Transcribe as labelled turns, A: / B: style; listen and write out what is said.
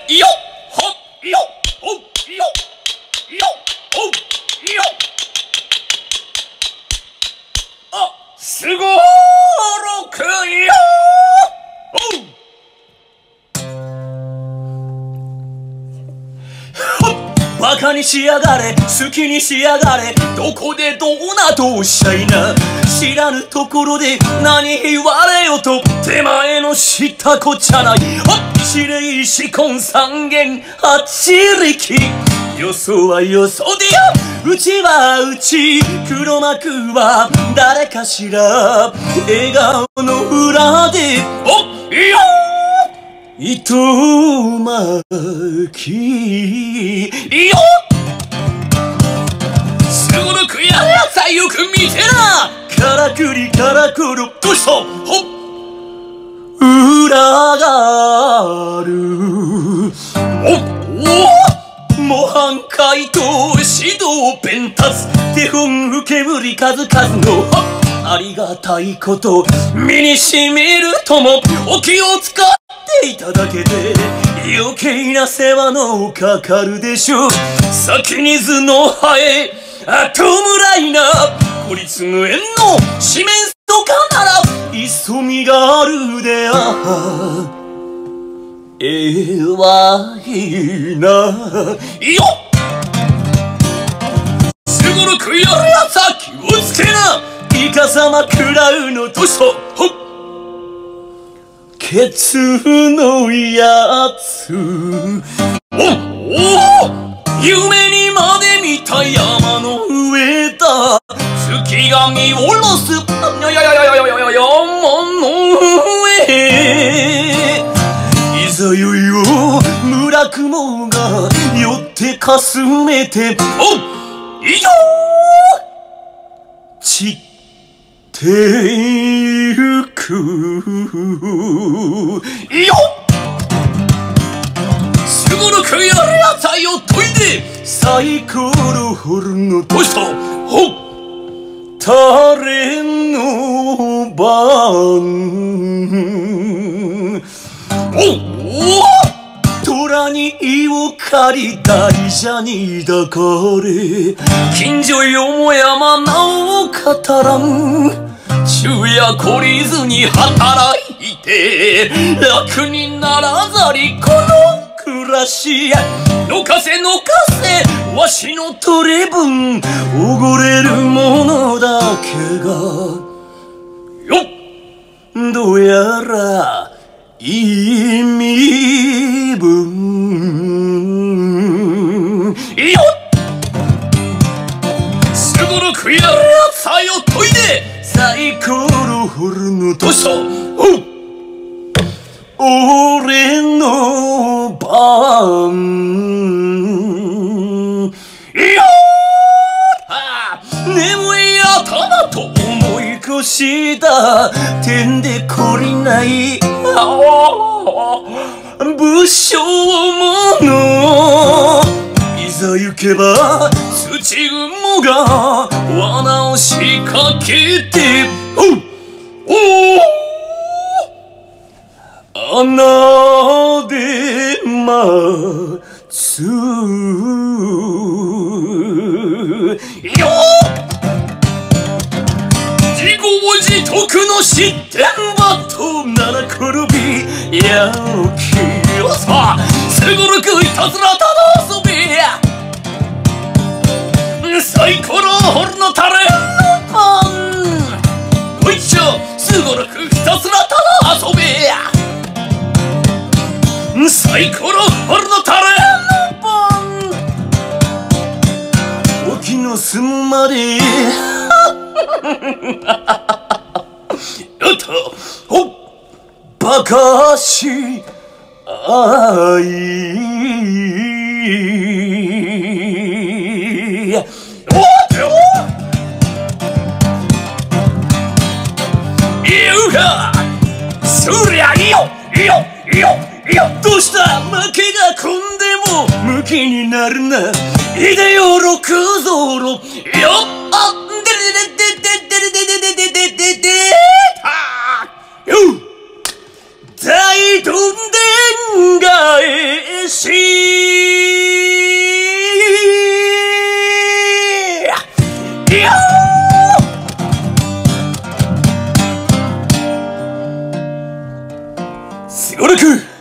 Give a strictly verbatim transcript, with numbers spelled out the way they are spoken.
A: よほよほよよほよあすごろくよバカにしやがれ好きにしやがれどこでどうなどうしたいな知らぬところで何言われよと手前の知ったこっちゃない一礼四根三元八力よそはよそでようちはうち黒幕は誰かしら笑顔の裏でおっいよ糸巻きよすごろくやるやつはよく見てなからくりからくるどうしたほっ裏があるおお模範解答指導弁達手本受けぶり数々のありがたいこと身にしみるともお気を使っていただけで余計な世話のかかるでしょう先に頭の生え後むらいな孤立無縁の四面とかなら急みがあるであええわいなよすごろくやるやつは気をつけなイカサマ食らうのとしとほっケツのやつおお夢にまで見た山の上だ月が見下ろすややややややや山の上いざよいよ村雲が寄ってかすめておいよ散ってゆくよすごろくやるやつはよっといでサイコロホルのどうしたほっ誰の番おお虎に意を借り大蛇に抱かれ近所よもやま名を語らん昼夜懲りずに働いて楽にならざりこの暮らしのかせのかせわしの取れ分おごれるものだけがよっどうやらいい身分よっすごろくやるやつはよっといでサイコロホルのどうしたお俺の番よっ眠い頭と思い越した点で懲りない武将者いざ行けば土雲が罠を仕掛けておお穴で待つよ自業自得の失点はとなら転びやおきよさすごろくいたずらただ遊びサイコロホルのタレのパンおいしょすごろくひたすらただ遊びサイコロホルのタレのパン沖の済むまでよっとほっバカしあいそりゃいいよいいよいいよいいよどうした負けが込んでも向きになるないでよ六ぞろよあでれででででででででででたよ大どんでん返しすごろく